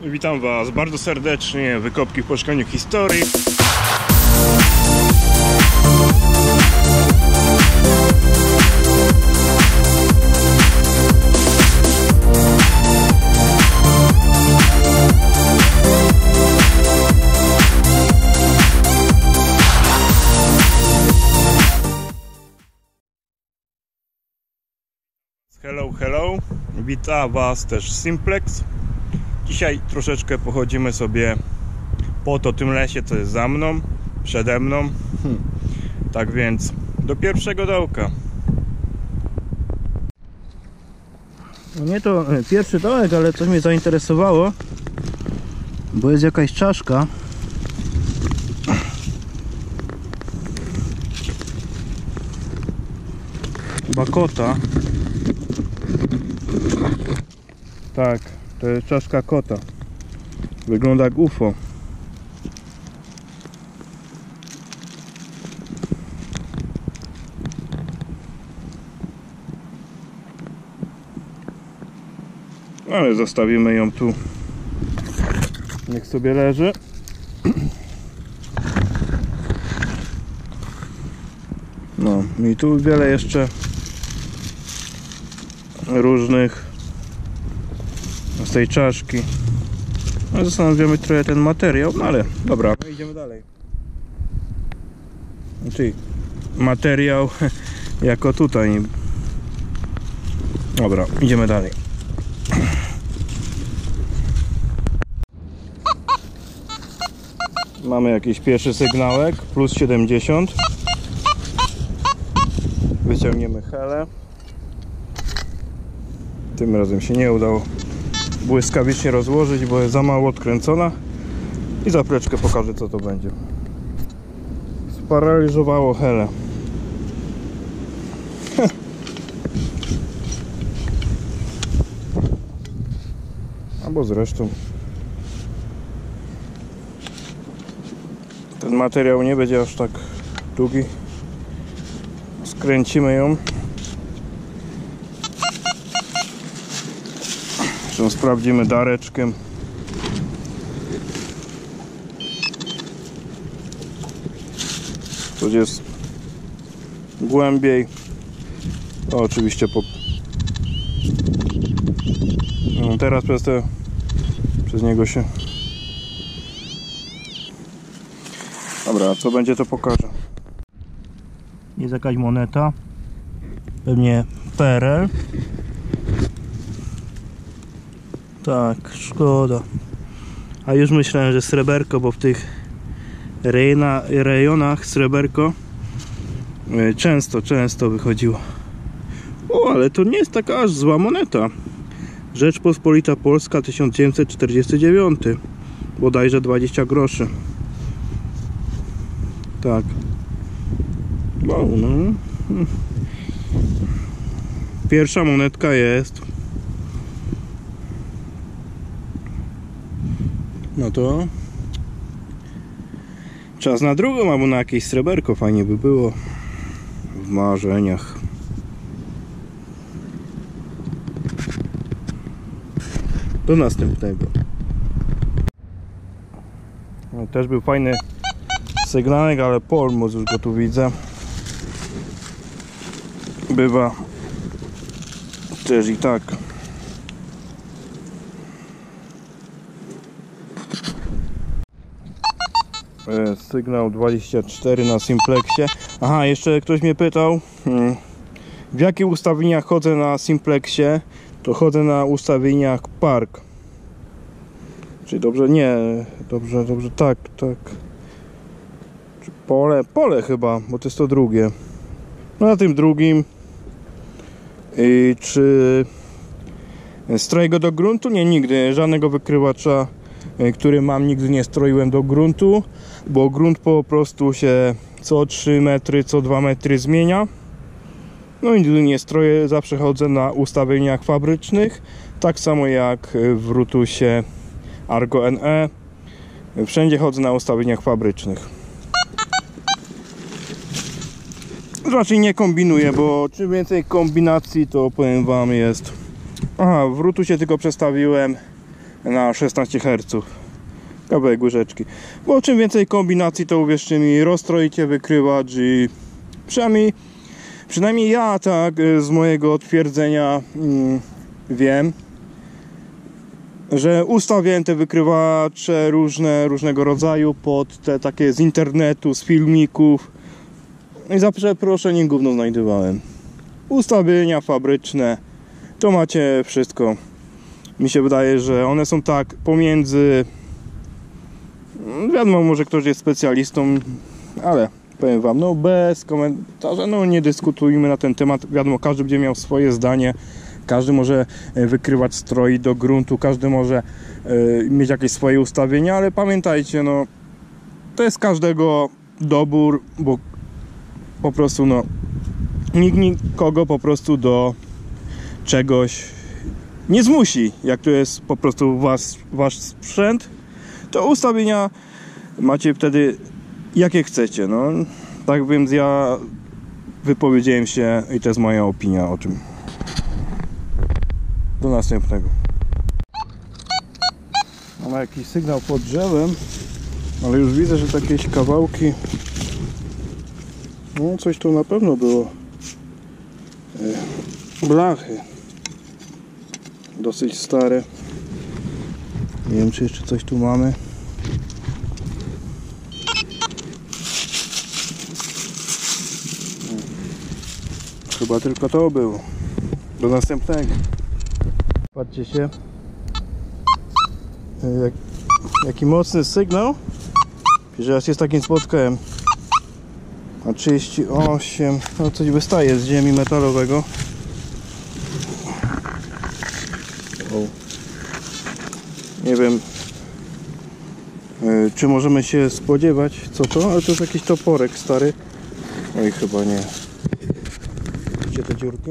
Witam Was bardzo serdecznie, Wykopki w poszukiwaniu historii. Hello, hello, witam Was też Simplex. Dzisiaj troszeczkę pochodzimy sobie po tym lesie, co jest za mną, przede mną. Tak więc do pierwszego dołka. No nie to pierwszy dołek, ale coś mnie zainteresowało, bo jest jakaś czaszka. Chyba kota. Tak, to jest czaszka kota. Wygląda jak UFO. Ale zostawimy ją tu. Niech sobie leży. No i tu wiele jeszcze różnych z tej czaszki. No, zastanawiamy trochę ten materiał, no ale dobra, no idziemy dalej. Czyli materiał jako tutaj. Dobra, idziemy dalej. Mamy jakiś pierwszy sygnałek, plus 70. Wyciągniemy helę. Tym razem się nie udało błyskawicznie rozłożyć, bo jest za mało odkręcona. I za pleczkę pokażę, co to będzie. Sparaliżowało helę. Albo zresztą ten materiał nie będzie aż tak długi. Skręcimy ją. Zresztą sprawdzimy dareczkiem. To jest głębiej. To oczywiście no, teraz przez niego się. Dobra, co będzie, to pokażę. Jest jakaś moneta. Pewnie PRL. Tak, szkoda. A już myślałem, że sreberko, bo w tych rejonach sreberko często wychodziło. O, ale to nie jest taka aż zła moneta. Rzeczpospolita Polska 1949. Bodajże 20 groszy. Tak. Wow, no. Pierwsza monetka jest. No to czas na drugą, albo na jakieś sreberko. Fajnie by było w marzeniach. Do następnego. No, też był fajny sygnałek, ale polmus już go tu widzę. Bywa też i tak. Sygnał 24 na Simplexie. Aha, jeszcze ktoś mnie pytał, w jakich ustawieniach chodzę na Simplexie. To chodzę na ustawieniach park. Czyli dobrze, nie, dobrze, tak. Pole chyba, bo to jest to drugie. No na tym drugim. Czy stroję go do gruntu? Nie, nigdy. Żadnego wykrywacza, który mam, nigdy nie stroiłem do gruntu, bo grunt po prostu się co 3 metry, co 2 metry zmienia. No i nigdy nie stroję, zawsze chodzę na ustawieniach fabrycznych, tak samo jak w Rutusie Argo NE. Wszędzie chodzę na ustawieniach fabrycznych. Raczej nie kombinuję, bo czym więcej kombinacji, to powiem Wam jest. Aha, w Rutusie tylko przestawiłem na 16 Hz. Kawałek łyżeczki. Bo czym więcej kombinacji, to uwierzcie mi, rozstroicie wykrywacz i przynajmniej ja tak z mojego twierdzenia wiem, że ustawiałem te wykrywacze różnego rodzaju pod te takie z internetu, z filmików i za przeproszeniem gówno znajdowałem. Ustawienia fabryczne, to macie wszystko. Mi się wydaje, że one są tak pomiędzy, wiadomo, może ktoś jest specjalistą, ale powiem wam, no bez komentarza, no nie dyskutujmy na ten temat. Wiadomo, każdy będzie miał swoje zdanie, każdy może wykrywać stroi do gruntu, każdy może mieć jakieś swoje ustawienia, ale pamiętajcie, no to jest każdego dobór, bo po prostu no nikt nikogo po prostu do czegoś nie zmusi. Jak to jest po prostu wasz sprzęt, to ustawienia macie wtedy jakie chcecie, no. Tak więc ja wypowiedziałem się i to jest moja opinia o tym. Do następnego. Mam jakiś sygnał pod drzewem, ale już widzę, że takie jakieś kawałki, no coś tu na pewno było. Blachy dosyć stare. Nie wiem, czy jeszcze coś tu mamy. Chyba tylko to było. Do następnego. Patrzcie się, jaki mocny sygnał. Pierwszy raz się z takim spotkałem. A 38, no coś wystaje z ziemi metalowego. Nie wiem, czy możemy się spodziewać co to, ale to jest jakiś toporek stary. Oj, chyba nie. Gdzie te dziurki?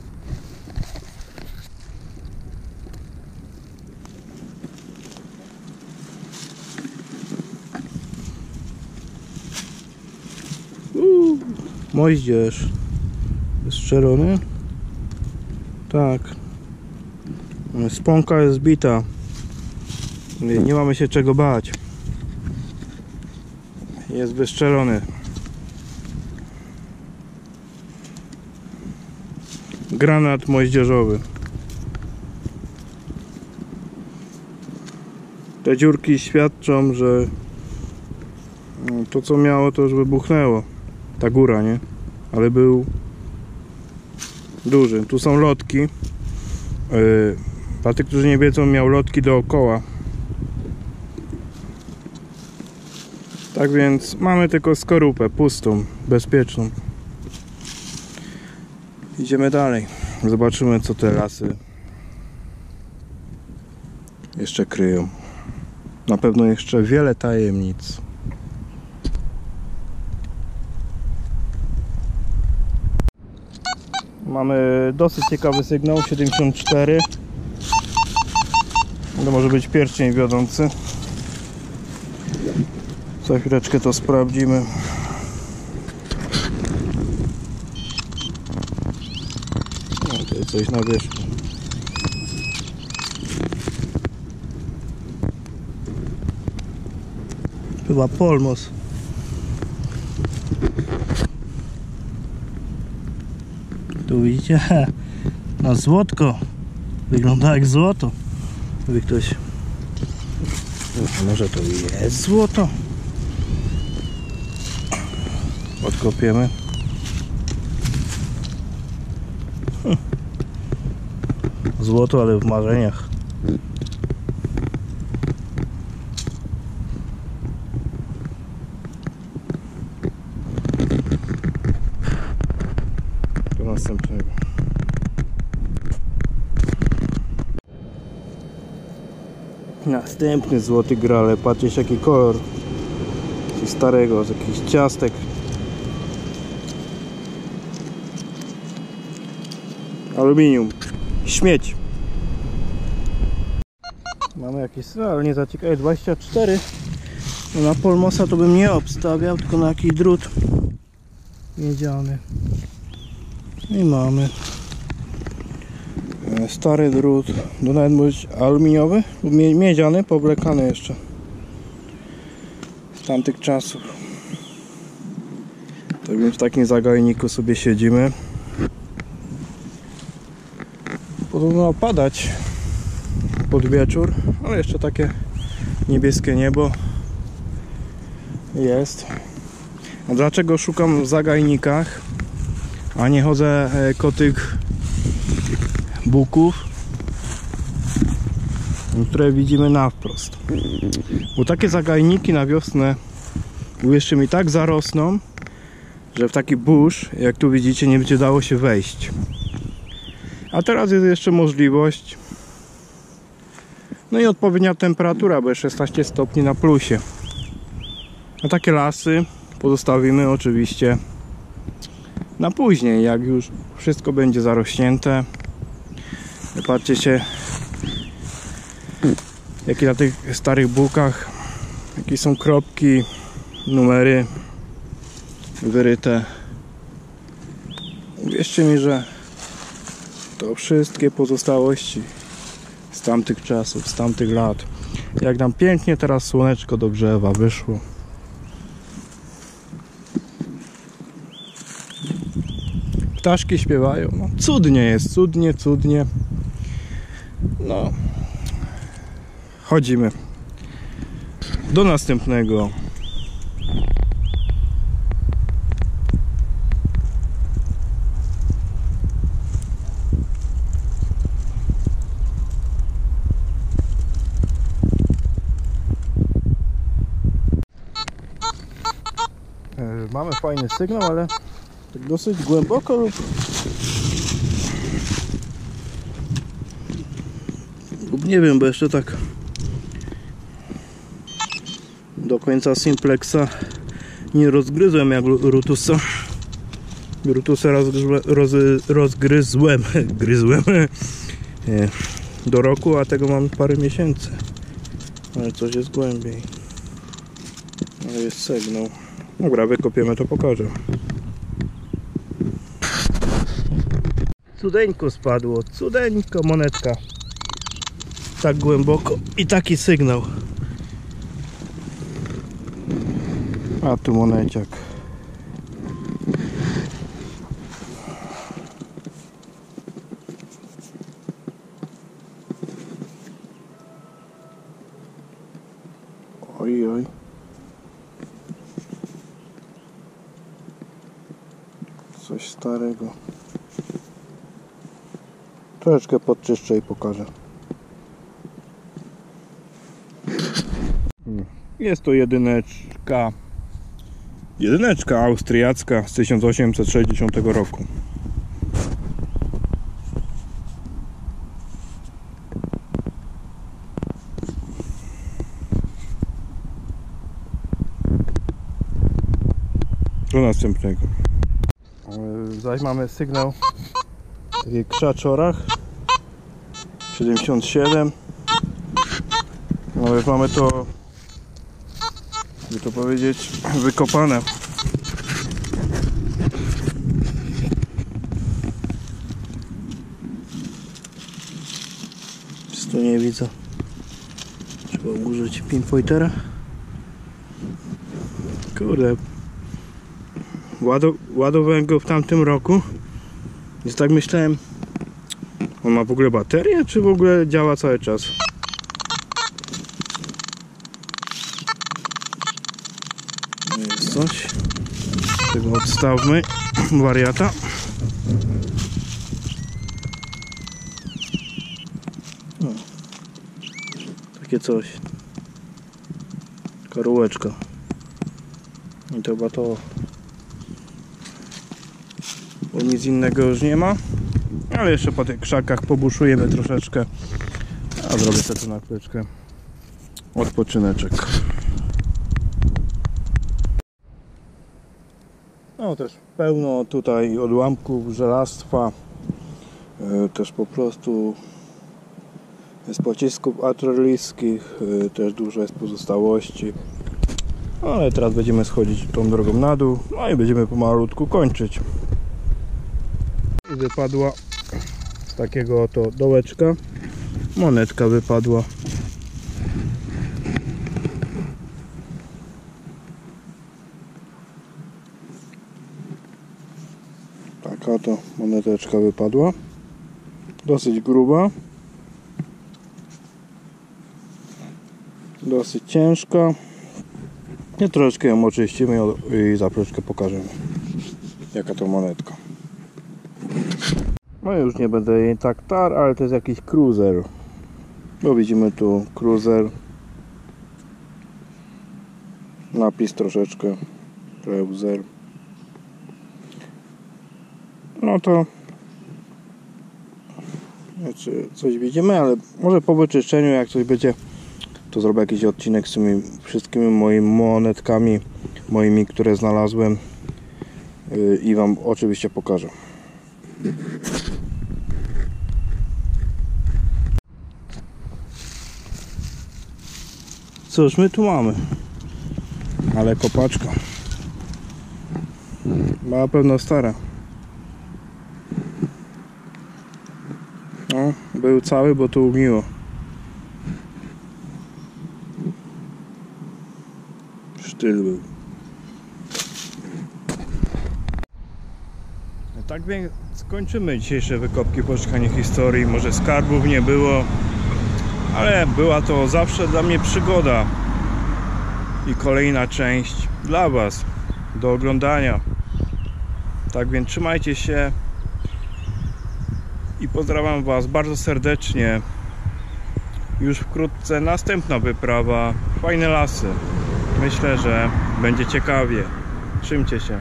Moździerz strzelony. Tak. Sponka jest zbita. Nie mamy się czego bać. Jest wystrzelony. Granat moździerzowy. Te dziurki świadczą, że to co miało, to już wybuchnęło. Ta góra, nie? Ale był duży. Tu są lotki. Dla tych, którzy nie wiedzą, miał lotki dookoła. Tak więc mamy tylko skorupę pustą, bezpieczną. Idziemy dalej. Zobaczymy, co te lasy jeszcze kryją. Na pewno jeszcze wiele tajemnic. Mamy dosyć ciekawy sygnał, 74. To może być pierścień wiodący. Za chwileczkę to sprawdzimy. No, tutaj coś na wierzchu. Chyba polmos. Tu widzicie? No złotko. Wygląda jak złoto. Gdyby ktoś... Może to jest złoto? Odkopiemy. Złoto, ale w marzeniach. Do następnego. Następny złoty grale. Patrzcie, jaki kolor. Coś starego, z jakichś ciastek. Aluminium. Śmieć. Mamy jakieś, ale nie za ciekawe, 24. No na polmosa to bym nie obstawiał, tylko na jakiś drut miedziany. I mamy Stary drut, do nawet być aluminiowy lub miedziany, powlekany jeszcze z tamtych czasów. Tak więc w takim zagajniku sobie siedzimy. Podobno padać pod wieczór, ale jeszcze takie niebieskie niebo jest. A dlaczego szukam w zagajnikach, a nie chodzę koło tych buków, które widzimy na wprost? Bo takie zagajniki na wiosnę, uwierzcie mi, tak zarosną, że w taki burz, jak tu widzicie, nie będzie dało się wejść. A teraz jest jeszcze możliwość, no i odpowiednia temperatura, bo jest 16 stopni na plusie. A takie lasy pozostawimy oczywiście na później, jak już wszystko będzie zarośnięte. Patrzcie się, jakie na tych starych bukach, jakie są kropki, numery wyryte. Wierzcie mi, że to wszystkie pozostałości z tamtych czasów, z tamtych lat. Jak nam pięknie teraz słoneczko do grzewa wyszło. Ptaszki śpiewają. No, cudnie jest, cudnie, cudnie. No, chodzimy do następnego. Mamy fajny sygnał, ale tak dosyć głęboko lub nie wiem, bo jeszcze tak do końca simplexa nie rozgryzłem jak Rutusa. Rutusa rozgryzłem do roku, a tego mam parę miesięcy. Ale coś jest głębiej. Ale jest sygnał. Dobra, wykopiemy, to pokażę. Cudeńko spadło, cudeńko, monetka. Tak głęboko i taki sygnał. A tu moneciak. Oj, oj. Coś starego. Troszeczkę podczyszczę i pokażę. Jest to jedyneczka. Jedyneczka austriacka z 1860 roku. Do następnego. Zaś mamy sygnał w takich krzaczorach 77. No już mamy to, by to powiedzieć, wykopane. Tu nie widzę. Trzeba użyć pinpointera. Kurde. Ładowałem go w tamtym roku. Więc tak myślałem, on ma w ogóle baterię, czy w ogóle działa cały czas? Jest coś. Tego odstawmy. Wariata. No. Takie coś. Karółeczka. I to chyba to. Bo nic innego już nie ma. Ale jeszcze po tych krzakach pobuszujemy troszeczkę. A zrobię sobie tu na chwileczkę odpoczyneczek. No też pełno tutaj odłamków żelastwa. Też po prostu z pocisków artyleryjskich. Też dużo jest pozostałości. Ale teraz będziemy schodzić tą drogą na dół. No i będziemy pomalutku kończyć. I wypadła takiego oto dołeczka monetka wypadła. Taka oto moneteczka wypadła. Dosyć gruba. Dosyć ciężka. I troszeczkę ją oczyścimy i za chwileczkę pokażemy, jaka to monetka. No już nie będę jej tak tar, ale to jest jakiś cruiser. Bo widzimy tu cruiser. Napis troszeczkę cruiser. No to coś widzimy, ale może po wyczyszczeniu, jak coś będzie, to zrobię jakiś odcinek z tymi wszystkimi moimi monetkami, które znalazłem i wam oczywiście pokażę. Cóż my tu mamy? Ale kopaczka. Na pewno stara. No, był cały, bo tu ugniło. Sztyl był. Tak więc skończymy dzisiejsze wykopki, poszukanie historii. Może skarbów nie było, ale była to zawsze dla mnie przygoda i kolejna część dla was do oglądania. Tak więc trzymajcie się i pozdrawiam was bardzo serdecznie. Już wkrótce następna wyprawa, fajne lasy. Myślę, że będzie ciekawie. Trzymcie się.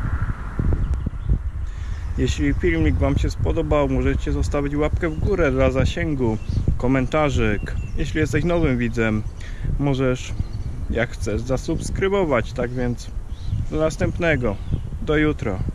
Jeśli filmik wam się spodobał, możecie zostawić łapkę w górę dla zasięgu, komentarzyk. Jeśli jesteś nowym widzem, możesz, jak chcesz, zasubskrybować. Tak więc do następnego. Do jutra.